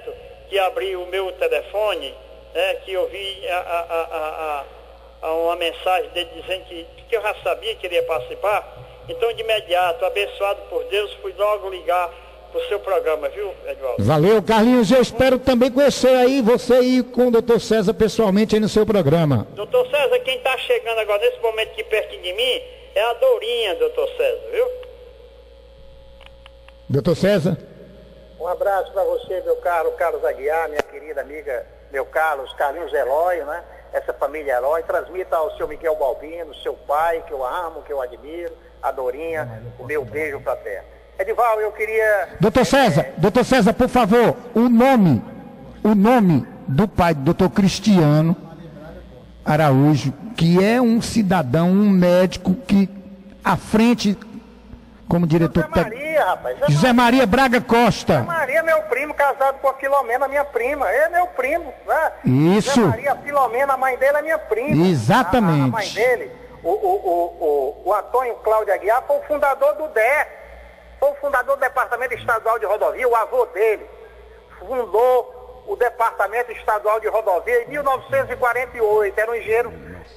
que abriu o meu telefone, né, que eu vi a, a, a, a, a uma mensagem dele dizendo que, que eu já sabia que ele ia participar. Então, de imediato, abençoado por Deus, fui logo ligar pro seu programa, viu, Edivaldo? Valeu, Carlinhos. Eu espero também conhecer aí, você aí com o doutor César pessoalmente aí no seu programa. Doutor César, quem está chegando agora nesse momento aqui perto de mim é a Dourinha, doutor César, viu? Doutor César? Um abraço para você, meu caro Carlos Aguiar, minha querida amiga, meu Carlos, Carlinhos Eloy, né? Essa família Eloy. Transmita ao seu Miguel Balbino, seu pai, que eu amo, que eu admiro, a Dourinha, o meu beijo fraterno. Edivaldo, eu queria... Doutor César, é... doutor César, por favor, o nome, o nome do pai do doutor Cristiano Araújo, que é um cidadão, um médico que, à frente, como diretor... José Maria, rapaz. José, José Maria Braga Costa. José Maria, meu primo, casado com a Filomena, minha prima. Ele é meu primo, né? Isso. José Maria, a Filomena, a mãe dele é minha prima. Exatamente. A, a mãe dele, o, o, o, o, o Antônio Cláudio Aguiar, foi o fundador do D E. Foi o fundador do Departamento Estadual de Rodovia, o avô dele. Fundou o Departamento Estadual de Rodovia em mil novecentos e quarenta e oito. Era um engenheiro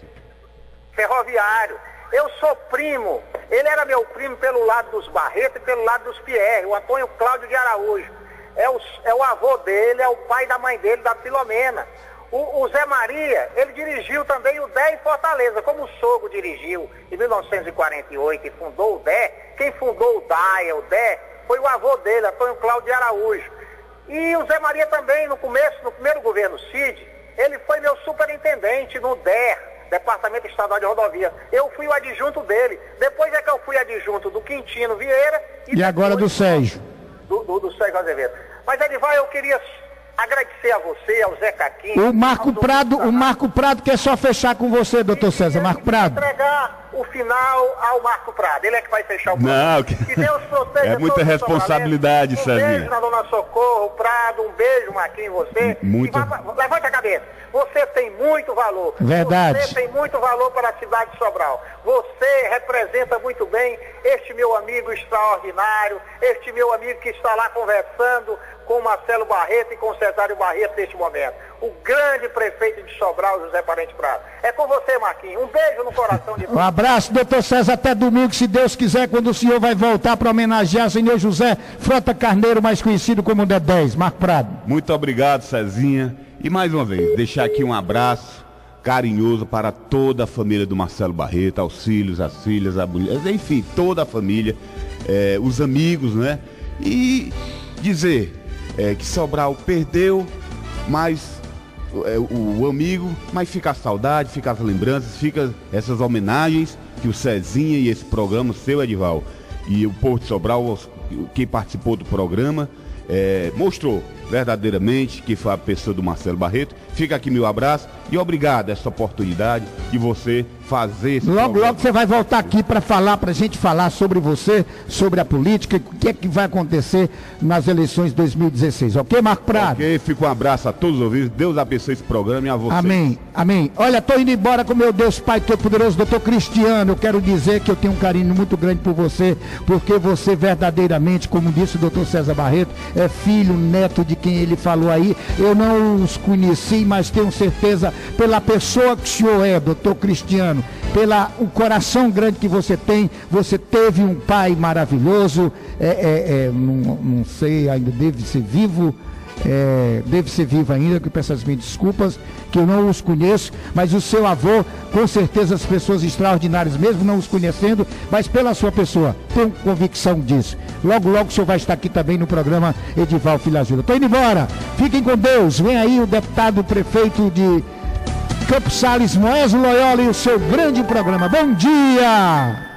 ferroviário. Eu sou primo, ele era meu primo pelo lado dos Barreto e pelo lado dos Pierre, o Antônio Cláudio de Araújo. É o, é o avô dele, é o pai da mãe dele, da Filomena. O, o Zé Maria, ele dirigiu também o D E em Fortaleza, como o sogro dirigiu em mil novecentos e quarenta e oito e fundou o D E. Quem fundou o D A E, o D E, foi o avô dele, Antônio Cláudio de Araújo. E o Zé Maria também, no começo, no primeiro governo Cid, ele foi meu superintendente no D E, Departamento Estadual de Rodovia. Eu fui o adjunto dele. Depois é que eu fui adjunto do Quintino Vieira. E, e agora do Sérgio. Do, do, do Sérgio Azevedo. Mas, Edivar, eu queria agradecer a você, ao Zé Caquinho. O Marco Prado, o Marco Prado quer só fechar com você, doutor César. Marco Prado. Entregar o final ao Marco Prado. Ele é que vai fechar o programa. Não, que... que Deus proteja. É muita responsabilidade, Cezinha. Um beijo na Dona Socorro, Prado, um beijo, Marquinhos, você. Muito. Vai, levante a cabeça. Você tem muito valor. Verdade. Você tem muito valor para a cidade de Sobral. Você representa muito bem este meu amigo extraordinário, este meu amigo que está lá conversando com o Marcelo Barreto e com o Cesário Barreto neste momento. O grande prefeito de Sobral, José Parente Prado. É com você, Marquinhos. Um beijo no coração de todos. Um abraço, doutor César, até domingo, se Deus quiser, quando o senhor vai voltar para homenagear o senhor José Frota Carneiro, mais conhecido como D dez. Marco Prado. Muito obrigado, Cezinha. E mais uma vez, deixar aqui um abraço carinhoso para toda a família do Marcelo Barreto, aos filhos, às filhas, a mulher, enfim, toda a família, eh, os amigos, né? E dizer eh, que Sobral perdeu, mas eh, o, o amigo, mas fica a saudade, fica as lembranças, fica essas homenagens que o Cezinha e esse programa, seu Edival, e o Porto de Sobral, quem participou do programa, eh, mostrou verdadeiramente que foi a pessoa do Marcelo Barreto. Fica aqui meu abraço e obrigado a essa oportunidade de você fazer esse Logo, programa. logo você vai voltar aqui para falar, para a gente falar sobre você, sobre a política, o que é que vai acontecer nas eleições de dois mil e dezesseis. Ok, Marco Prado? Ok, fica um abraço a todos os ouvintes. Deus abençoe esse programa e a vocês. Amém, amém. Olha, estou indo embora com meu Deus Pai Todo-Poderoso, doutor Cristiano. Eu quero dizer que eu tenho um carinho muito grande por você, porque você verdadeiramente, como disse o doutor César Barreto, é filho, neto de quem ele falou aí. Eu não os conheci, mas tenho certeza, pela pessoa que o senhor é, doutor Cristiano, pela o coração grande que você tem, você teve um pai maravilhoso, é, é, é, não, não sei, ainda deve ser vivo, é, deve ser vivo ainda, que eu peço as minhas desculpas, que eu não os conheço, mas o seu avô, com certeza as pessoas extraordinárias, mesmo não os conhecendo, mas pela sua pessoa, tenho convicção disso. Logo, logo o senhor vai estar aqui também no programa Edival Filho. Estou indo embora, fiquem com Deus, vem aí o deputado prefeito de Campos Sales, Moésio Loyola, e o seu grande programa. Bom dia!